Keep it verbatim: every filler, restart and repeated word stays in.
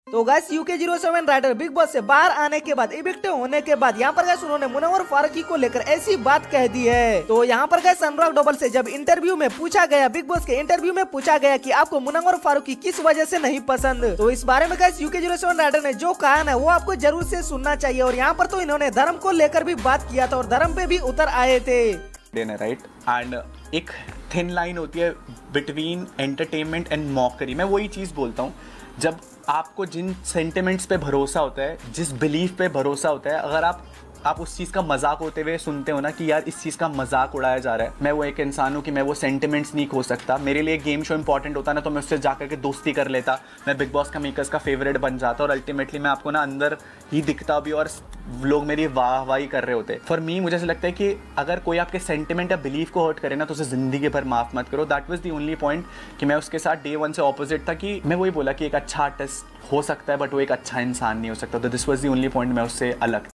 तो guys UK zero seven rider big boss से बाहर आने के बाद इविक्ट होने के बाद यहाँ पर गाइस उन्होंने मुनव्वर फारूकी को लेकर ऐसी बात कह दी है। तो यहाँ पर गाइस अनुराग डोबल से जब इंटरव्यू में पूछा गया, बिग बॉस के इंटरव्यू में पूछा गया कि आपको मुनव्वर फारूकी किस वजह से नहीं पसंद, तो इस बारे में guys UK zero seven rider ने जो कहा ना वो आपको जरूर से सुनना चाहिए। और यहाँ पर तो इन्होंने धर्म को लेकर भी बात किया था और धर्म पे भी उतर आए थे। राइट एंड एक थिन लाइन होती है बिटवीन एंटरटेनमेंट एंड मॉकरी। मैं वही चीज़ बोलता हूँ, जब आपको जिन सेंटिमेंट्स पे भरोसा होता है, जिस बिलीफ पे भरोसा होता है, अगर आप आप उस चीज़ का मजाक होते हुए सुनते हो ना कि यार इस चीज़ का मजाक उड़ाया जा रहा है, मैं वो एक इंसान हूँ कि मैं वो सेंटिमेंट्स नहीं खो सकता। मेरे लिए गेम शो इंपॉर्टेंट होता ना तो मैं उससे जाकर के दोस्ती कर लेता, मैं बिग बॉस का मेकर्स का फेवरेट बन जाता और अल्टीमेटली मैं आपको ना अंदर ही दिखता भी और लोग मेरी वाह वाही कर रहे होते। फॉर मी मुझे ऐसा लगता है कि अगर कोई आपके सेंटिमेंट या बिलीफ को हर्ट करे ना तो उसे जिंदगी भर माफ मत करो। That was the only point कि मैं उसके साथ डे वन से ऑपोजिट था कि मैं वही बोला कि एक अच्छा आर्टिस्ट हो सकता है बट वो एक अच्छा इंसान नहीं हो सकता। तो this was the only point मैं उससे अलग